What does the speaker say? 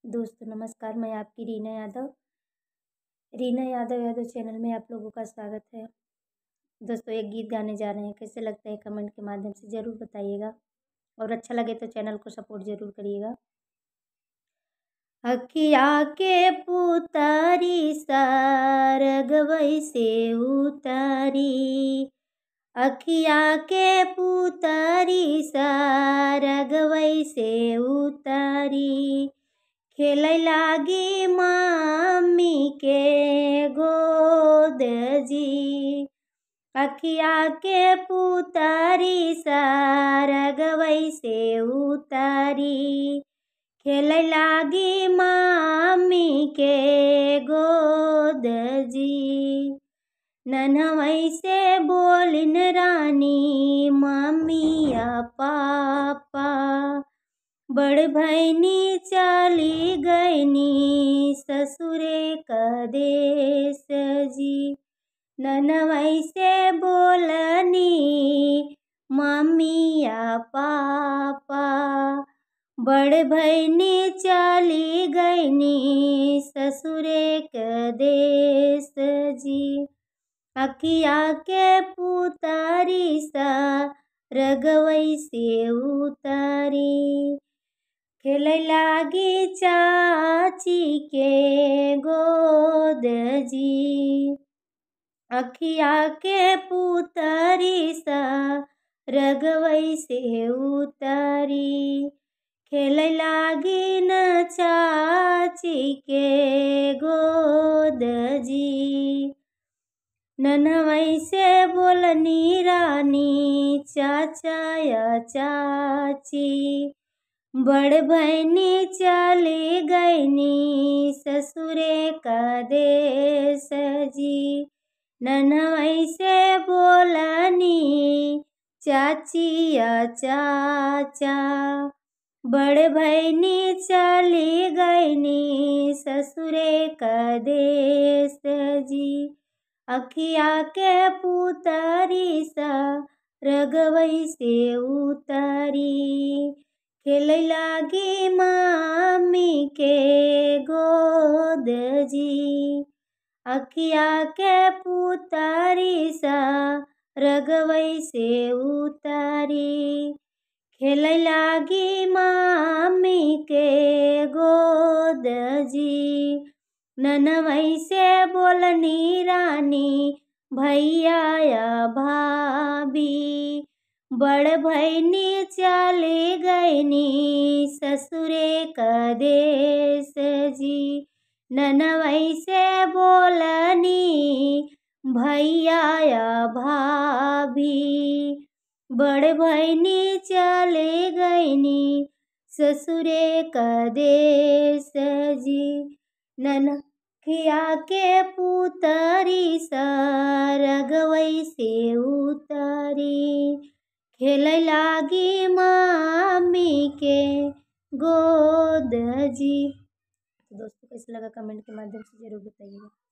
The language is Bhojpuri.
दोस्तों नमस्कार, मैं आपकी रीना यादव चैनल में आप लोगों का स्वागत है। दोस्तों एक गीत गाने जा रहे हैं, कैसे लगता है कमेंट के माध्यम से ज़रूर बताइएगा और अच्छा लगे तो चैनल को सपोर्ट ज़रूर करिएगा। अखिया के पुतारी सारगवई से उतारी, अखिया के पुतारी सारगवई से उतारी, खेलै लागी मम्मी के गोद जी। अखिया के पुतारी सारगवई से उतारी, खेलै लागी मम्मी के गोद जी। नन्हवई से बोलिन रानी मम्मिया पापा, बड़ भैनी चली गईनी ससुरे का देश जी। नन्हवई से बोलनी मम्मिया पापा, बड़ भैनी चली गईनी ससुरे का देश जी। अखिया के पुतारी सा रगवई से उतारी, खेलै लागी चाची के गोद जी। अखिया के पुतारी सा रगवई से उतारी, खेलै लागी न चाची के गोद जी। नन्हवई से बोलनी रानी चाचा या चाची, बड़ भैनी चली गईनी ससुरे का देश जी। नन्हवई से बोलनी चाची या चाचा, बड़ भैनी चली गईनी ससुरे का देश जी। अखिया के पुतारी सा रगवई से उतारी, खेलै लागी मम्मी के गोद जी। अखिया के पुतारी सा रगवई से उतारी, खेलै लागी मम्मी के गोद जी। नन्हवई से बोलनी रानी भैया या भाभी, बड़ भैनी चली गईनी ससुरे का देश जी। नन्हवई से बोलनी भैया या भाभी, बड़ भैनी चली गईनी ससुरे का देश जी। नन्हखिया के पुतारी सा रगवई से उतारी, खेलै लागी मम्मी के गोद जी। तो दोस्तों कैसा लगा कमेंट के माध्यम से ज़रूर बताइएगा।